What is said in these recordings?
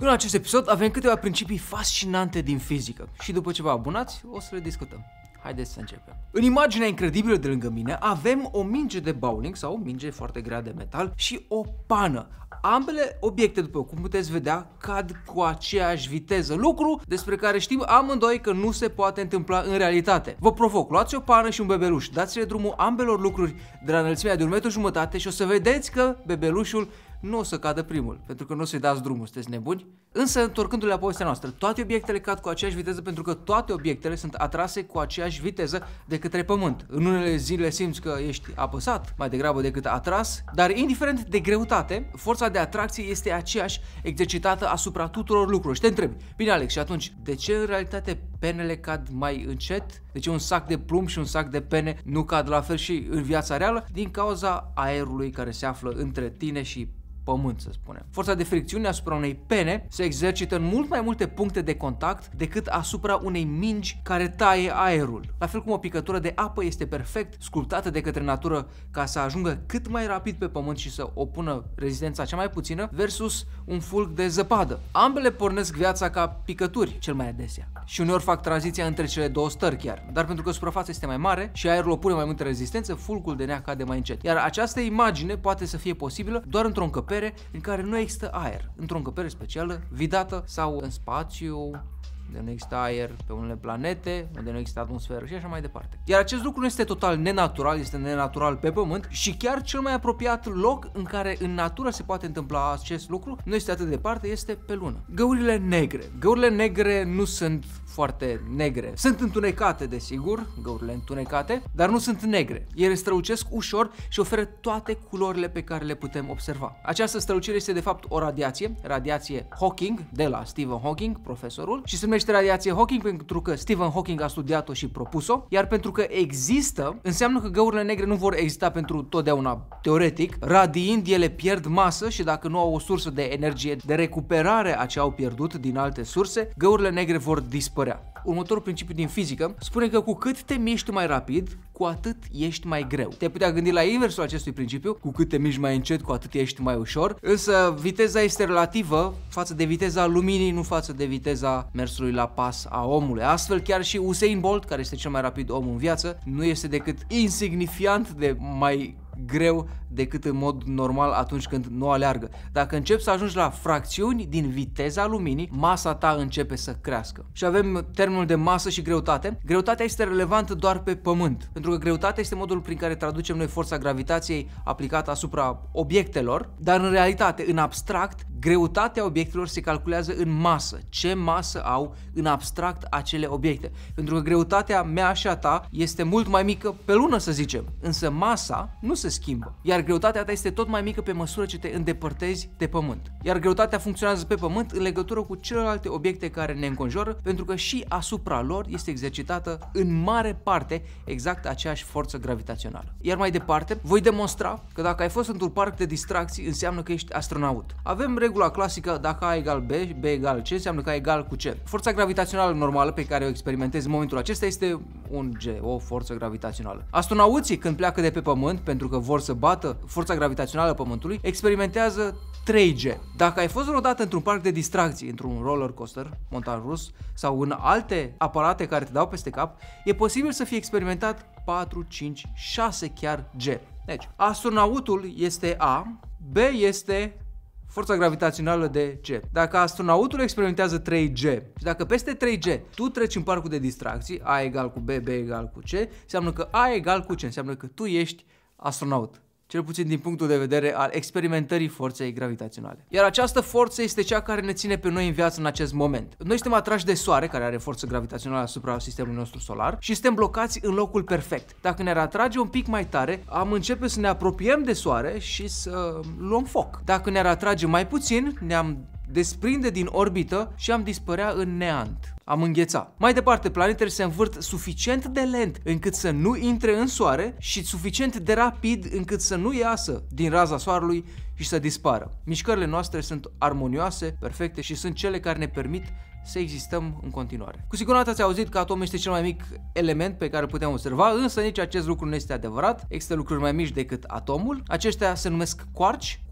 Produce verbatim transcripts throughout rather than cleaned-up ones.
În acest episod avem câteva principii fascinante din fizică și după ce vă abonați o să le discutăm. Haideți să începem. În imaginea incredibilă de lângă mine avem o minge de bowling sau o minge foarte grea de metal și o pană. Ambele obiecte, după cum puteți vedea, cad cu aceeași viteză, lucru despre care știm amândoi că nu se poate întâmpla în realitate. Vă provoc, luați o pană și un bebeluș, dați-le drumul ambelor lucruri de la înălțimea de un metru jumătate și o să vedeți că bebelușul nu o să cadă primul, pentru că nu o să-i dați drumul, sunteți nebuni? Însă, întorcându-le la povestea noastră, toate obiectele cad cu aceeași viteză pentru că toate obiectele sunt atrase cu aceeași viteză de către pământ. În unele zile simți că ești apăsat mai degrabă decât atras, dar indiferent de greutate, forța de atracție este aceeași exercitată asupra tuturor lucrurilor. Și te întrebi, bine Alex, și atunci, de ce în realitate penele cad mai încet? De ce un sac de plumb și un sac de pene nu cad la fel și în viața reală? Din cauza aerului care se află între tine și pământ, să spunem. Forța de fricțiune asupra unei pene se exercită în mult mai multe puncte de contact decât asupra unei mingi care taie aerul. La fel cum o picătură de apă este perfect sculptată de către natură ca să ajungă cât mai rapid pe pământ și să opună rezistența cea mai puțină versus un fulg de zăpadă. Ambele pornesc viața ca picături, cel mai adesea. Și uneori fac tranziția între cele două stări chiar. Dar pentru că suprafața este mai mare și aerul opune mai multă rezistență, fulgul de nea cade mai încet. Iar această imagine poate să fie posibilă doar într-o încăpere în care nu există aer, într-o încăpere specială, vidată sau în spațiu, unde nu există aer, pe unele planete, unde nu există atmosferă și așa mai departe. Iar acest lucru nu este total nenatural, este nenatural pe Pământ și chiar cel mai apropiat loc în care în natură se poate întâmpla acest lucru nu este atât de departe, este pe lună. Găurile negre. Găurile negre nu sunt foarte negre. Sunt întunecate, desigur, găurile întunecate, dar nu sunt negre. Ele strălucesc ușor și oferă toate culorile pe care le putem observa. Această strălucire este de fapt o radiație, radiație Hawking, de la Stephen Hawking, profesorul, și se numește radiație Hawking pentru că Stephen Hawking a studiat-o și propus-o, iar pentru că există, înseamnă că găurile negre nu vor exista pentru totdeauna. Teoretic, radiind, ele pierd masă și dacă nu au o sursă de energie de recuperare a ce au pierdut din alte surse, găurile negre vor dispărea. Următorul principiu din fizică spune că cu cât te miști mai rapid, cu atât ești mai greu. Te putea gândi la inversul acestui principiu, cu cât te miști mai încet, cu atât ești mai ușor, însă viteza este relativă față de viteza luminii, nu față de viteza mersului la pas a omului. Astfel, chiar și Usain Bolt, care este cel mai rapid om în viață, nu este decât insignifiant de mai greu decât în mod normal atunci când nu aleargă. Dacă începi să ajungi la fracțiuni din viteza luminii, masa ta începe să crească. Și avem termenul de masă și greutate. Greutatea este relevantă doar pe Pământ, pentru că greutatea este modul prin care traducem noi forța gravitației aplicată asupra obiectelor, dar în realitate, în abstract, greutatea obiectelor se calculează în masă. Ce masă au în abstract acele obiecte? Pentru că greutatea mea și a ta este mult mai mică pe lună, să zicem, însă masa nu se schimbă. Iar greutatea ta este tot mai mică pe măsură ce te îndepărtezi de Pământ. Iar greutatea funcționează pe Pământ în legătură cu celelalte obiecte care ne înconjoară, pentru că și asupra lor este exercitată în mare parte exact aceeași forță gravitațională. Iar mai departe, voi demonstra că dacă ai fost într-un parc de distracții, înseamnă că ești astronaut. Avem regula clasică, dacă A egal B, B egal C, înseamnă că A egal cu C. Forța gravitațională normală pe care o experimentezi în momentul acesta este un G, o forță gravitațională. Astronauții, când pleacă de pe Pământ, pentru că vor să bată forța gravitațională a Pământului, experimentează trei G. Dacă ai fost vreodată într-un parc de distracții, într-un roller coaster, montan rus, sau în alte aparate care te dau peste cap, e posibil să fie experimentat patru, cinci, șase chiar G. Deci, astronautul este A, B este forța gravitațională de C. Dacă astronautul experimentează trei G și dacă peste trei G tu treci în parcul de distracții, A egal cu B, B egal cu C, înseamnă că A egal cu C, înseamnă că tu ești astronaut. Cel puțin din punctul de vedere al experimentării forței gravitaționale. Iar această forță este cea care ne ține pe noi în viață în acest moment. Noi suntem atrași de soare, care are forță gravitațională asupra sistemului nostru solar, și suntem blocați în locul perfect. Dacă ne-ar atrage un pic mai tare, am începe să ne apropiem de soare și să luăm foc. Dacă ne-ar atrage mai puțin, ne-am desprinde din orbită și am dispărea în neant. Am înghețat. Mai departe, planetele se învârt suficient de lent încât să nu intre în soare și suficient de rapid încât să nu iasă din raza soarelui și să dispară. Mișcările noastre sunt armonioase, perfecte și sunt cele care ne permit să existăm în continuare. Cu siguranță ați auzit că atomul este cel mai mic element pe care îl putem observa, însă nici acest lucru nu este adevărat. Există lucruri mai mici decât atomul. Aceștia se numesc quarci, cu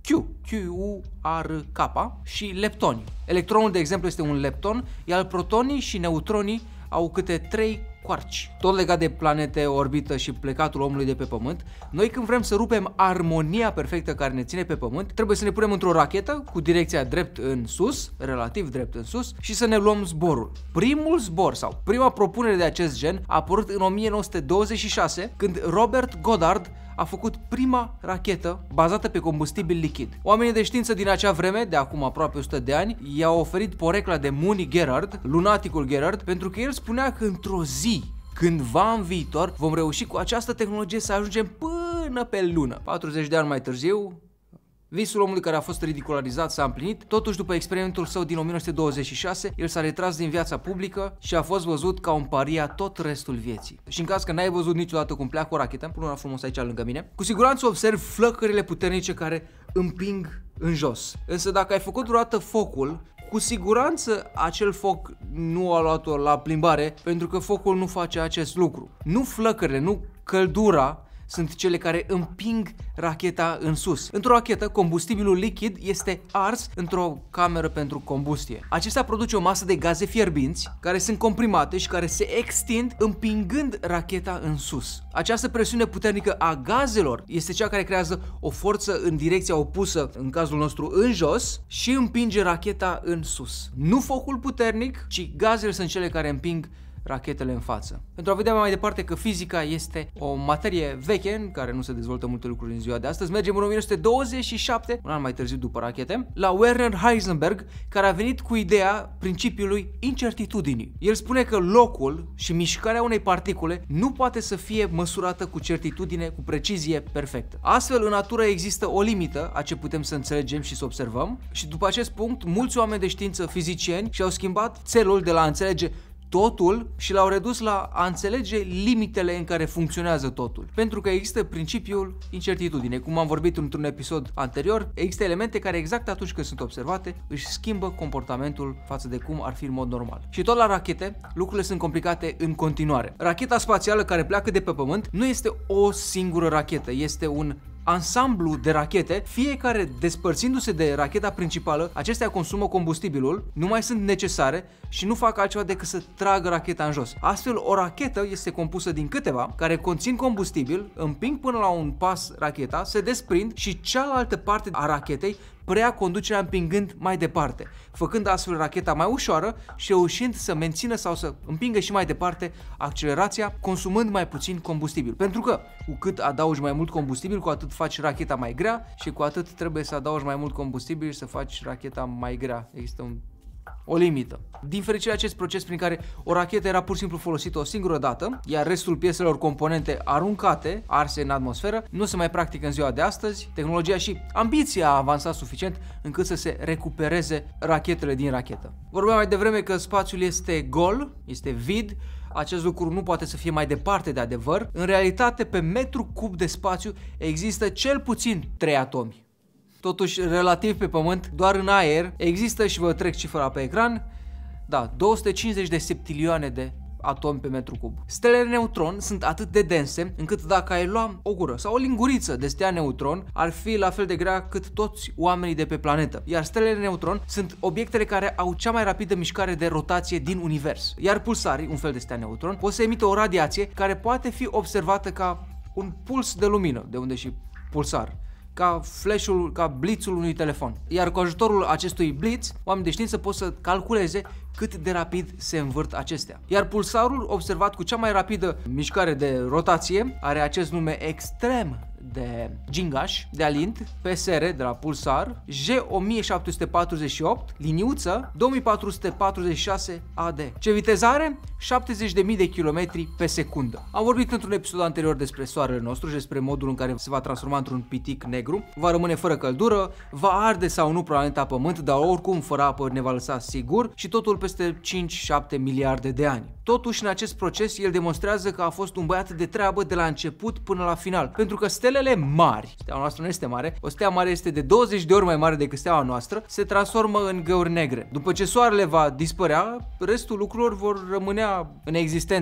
Q, Q U R K și leptoni. Electronul, de exemplu, este un lepton, iar protonii și neutronii au câte trei quarci. Tot legat de planete, orbită și plecatul omului de pe Pământ, noi când vrem să rupem armonia perfectă care ne ține pe Pământ, trebuie să ne punem într-o rachetă cu direcția drept în sus, relativ drept în sus, și să ne luăm zborul. Primul zbor sau prima propunere de acest gen a apărut în o mie nouă sute douăzeci și șase, când Robert Goddard a făcut prima rachetă bazată pe combustibil lichid. Oamenii de știință din acea vreme, de acum aproape o sută de ani, i-au oferit porecla de Mooney Gerard, lunaticul Gerard, pentru că el spunea că într-o zi, cândva în viitor, vom reuși cu această tehnologie să ajungem până pe lună. patruzeci de ani mai târziu, visul omului care a fost ridicularizat s-a împlinit, totuși după experimentul său din o mie nouă sute douăzeci și șase, el s-a retras din viața publică și a fost văzut ca un paria tot restul vieții. Și în caz că n-ai văzut niciodată cum pleacă o rachetă, pun una frumos aici lângă mine, cu siguranță observi flăcările puternice care împing în jos. Însă dacă ai făcut vreodată focul, cu siguranță acel foc nu a luat-o la plimbare, pentru că focul nu face acest lucru. Nu flăcările, nu căldura sunt cele care împing racheta în sus. Într-o rachetă, combustibilul lichid este ars într-o cameră pentru combustie. Acesta produce o masă de gaze fierbinți care sunt comprimate și care se extind împingând racheta în sus. Această presiune puternică a gazelor este cea care creează o forță în direcția opusă, în cazul nostru în jos, și împinge racheta în sus. Nu focul puternic, ci gazele sunt cele care împing rachetele în față. Pentru a vedea mai departe că fizica este o materie veche în care nu se dezvoltă multe lucruri în ziua de astăzi, mergem în o mie nouă sute douăzeci și șapte, un an mai târziu după rachete, la Werner Heisenberg, care a venit cu ideea principiului incertitudinii. El spune că locul și mișcarea unei particule nu poate să fie măsurată cu certitudine, cu precizie perfectă. Astfel, în natură există o limită a ce putem să înțelegem și să observăm și după acest punct, mulți oameni de știință fizicieni și-au schimbat țelul de la a înțelege totul și l-au redus la a înțelege limitele în care funcționează totul. Pentru că există principiul incertitudine. Cum am vorbit într-un episod anterior, există elemente care exact atunci când sunt observate își schimbă comportamentul față de cum ar fi în mod normal. Și tot la rachete, lucrurile sunt complicate în continuare. Racheta spațială care pleacă de pe Pământ nu este o singură rachetă, este un ansamblu de rachete, fiecare despărțindu-se de racheta principală, acestea consumă combustibilul, nu mai sunt necesare și nu fac altceva decât să tragă racheta în jos. Astfel, o rachetă este compusă din câteva care conțin combustibil, împing până la un pas racheta, se desprind și cealaltă parte a rachetei preia conducerea împingând mai departe, făcând astfel racheta mai ușoară și reușind să mențină sau să împingă și mai departe accelerația, consumând mai puțin combustibil. Pentru că cu cât adaugi mai mult combustibil, cu atât faci racheta mai grea și cu atât trebuie să adaugi mai mult combustibil și să faci racheta mai grea. Există un o limită. Din fericire, acest proces prin care o rachetă era pur și simplu folosită o singură dată, iar restul pieselor componente aruncate, arse în atmosferă, nu se mai practică în ziua de astăzi. Tehnologia și ambiția a avansat suficient încât să se recupereze rachetele din rachetă. Vorbeam mai devreme că spațiul este gol, este vid. Acest lucru nu poate să fie mai departe de adevăr. În realitate, pe metru cub de spațiu există cel puțin trei atomi. Totuși, relativ pe Pământ, doar în aer există, și vă trec cifra pe ecran, da, două sute cincizeci de septilioane de atomi pe metru cub. Stelele neutron sunt atât de dense încât dacă ai lua o gură sau o linguriță de stea neutron, ar fi la fel de grea cât toți oamenii de pe planetă. Iar stelele neutron sunt obiectele care au cea mai rapidă mișcare de rotație din univers. Iar pulsarii, un fel de stea neutron, pot să emită o radiație care poate fi observată ca un puls de lumină, de unde și pulsar, ca flash-ul, ca blitzul unui telefon. Iar cu ajutorul acestui blitz, oamenii de știință pot să calculeze cât de rapid se învârt acestea. Iar pulsarul, observat cu cea mai rapidă mișcare de rotație, are acest nume extrem de gingaș, de alint, P S R de la pulsar, J o mie șapte sute patruzeci și opt, liniuță două mii patru sute patruzeci și șase A D. Ce viteză are? șaptezeci de mii de kilometri pe secundă. Am vorbit într-un episod anterior despre soarele nostru și despre modul în care se va transforma într-un pitic negru, va rămâne fără căldură, va arde sau nu planeta Pământ, dar oricum fără apă ne va lăsa sigur și totul peste cinci șapte miliarde de ani. Totuși, în acest proces, el demonstrează că a fost un băiat de treabă de la început până la final, pentru că stelele mari, steaua noastră nu este mare, o stea mare este de douăzeci de ori mai mare decât steaua noastră, se transformă în găuri negre. După ce soarele va dispărea, restul lucrurilor vor rămânea în existență,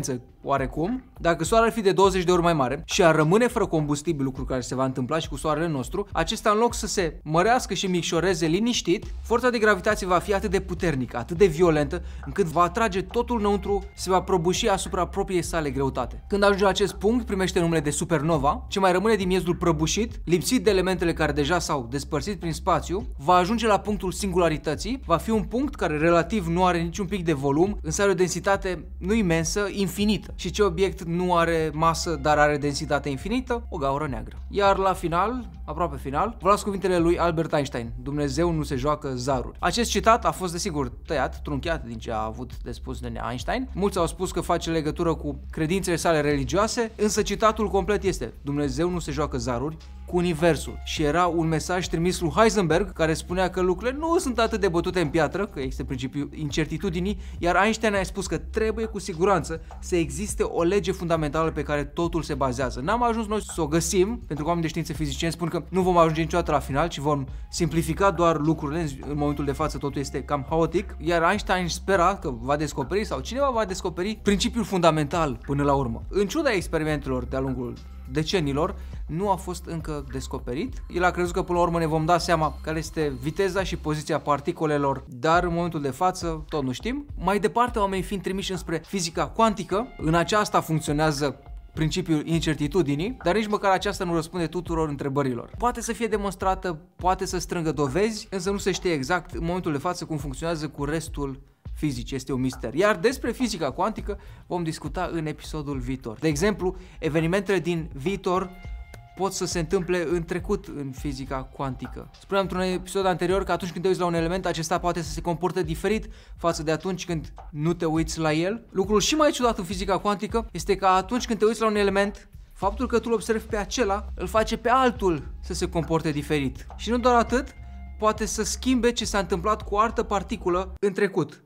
oarecum, dacă soarele ar fi de douăzeci de ori mai mare și ar rămâne fără combustibil, lucru care se va întâmpla și cu soarele nostru, acesta în loc să se mărească și micșoreze liniștit, forța de gravitație va fi atât de puternică, atât de violentă, încât va atrage totul înăuntru, se va prăbuși asupra propriei sale greutate. Când ajunge la acest punct, primește numele de supernova, ce mai rămâne din miezul prăbușit, lipsit de elementele care deja s-au despărțit prin spațiu, va ajunge la punctul singularității, va fi un punct care relativ nu are niciun pic de volum, însă are o densitate nu imensă, infinită. Și ce obiect nu are masă, dar are densitate infinită? O gaură neagră. Iar la final, aproape final, vă las cuvintele lui Albert Einstein: Dumnezeu nu se joacă zaruri. Acest citat a fost desigur tăiat, trunchiat din ce a avut de spus nenea Einstein. Mulți au spus că face legătură cu credințele sale religioase, însă citatul complet este: Dumnezeu nu se joacă zaruri cu universul. Și era un mesaj trimis lui Heisenberg, care spunea că lucrurile nu sunt atât de bătute în piatră, că există principiul incertitudinii, iar Einstein a spus că trebuie cu siguranță să existe o lege fundamentală pe care totul se bazează. N-am ajuns noi să o găsim, pentru că oamenii de știință fizicieni spun că nu vom ajunge niciodată la final, ci vom simplifica doar lucrurile. În momentul de față totul este cam haotic, iar Einstein spera că va descoperi, sau cineva va descoperi, principiul fundamental până la urmă. În ciuda experimentelor de-a lungul decenilor, nu a fost încă descoperit. El a crezut că până la urmă ne vom da seama care este viteza și poziția particulelor, dar în momentul de față tot nu știm. Mai departe, oamenii fiind trimiși înspre fizica cuantică, în aceasta funcționează principiul incertitudinii, dar nici măcar aceasta nu răspunde tuturor întrebărilor. Poate să fie demonstrată, poate să strângă dovezi, însă nu se știe exact în momentul de față cum funcționează cu restul fizici, este un mister. Iar despre fizica cuantică vom discuta în episodul viitor. De exemplu, evenimentele din viitor pot să se întâmple în trecut în fizica cuantică. Spuneam într-un episod anterior că atunci când te uiți la un element, acesta poate să se comporte diferit față de atunci când nu te uiți la el. Lucrul și mai ciudat în fizica cuantică este că atunci când te uiți la un element, faptul că tu îl observi pe acela îl face pe altul să se comporte diferit. Și nu doar atât, poate să schimbe ce s-a întâmplat cu o altă particulă în trecut.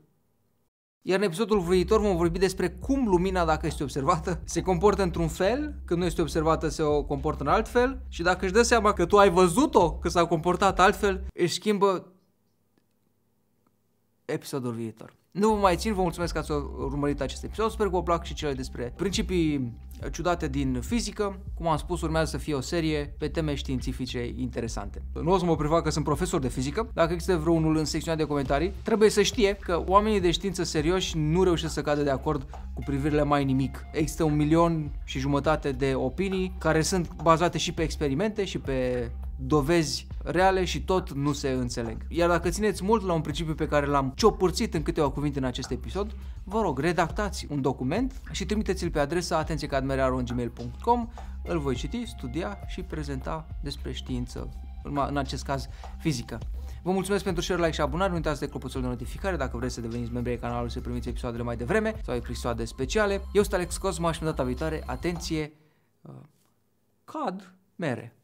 Iar în episodul viitor vom vorbi despre cum lumina, dacă este observată, se comportă într-un fel, când nu este observată se o comportă în alt fel, și dacă își dă seama că tu ai văzut-o că s-a comportat altfel, își schimbă episodul viitor. Nu vă mai țin, vă mulțumesc că ați urmărit acest episod, sper că vă plac și cele despre principii ciudate din fizică. Cum am spus, urmează să fie o serie pe teme științifice interesante. Nu o să mă prefac că sunt profesor de fizică, dacă există vreunul în secțiunea de comentarii, trebuie să știe că oamenii de știință serioși nu reușesc să cadă de acord cu privirile mai nimic. Există un milion și jumătate de opinii care sunt bazate și pe experimente și pe dovezi reale și tot nu se înțeleg. Iar dacă țineți mult la un principiu pe care l-am ciopărțit în câteva cuvinte în acest episod, vă rog, redactați un document și trimiteți-l pe adresa atenție cadmere arond gmail punct com. Îl voi citi, studia și prezenta despre știință, în acest caz fizică. Vă mulțumesc pentru share, like și abonare, nu uitați de clopoțelul de notificare dacă vreți să deveniți membri ai canalului să primiți episoadele mai devreme sau episoade speciale. Eu sunt Alex Cosma și în data viitoare, atenție, uh, cad mere.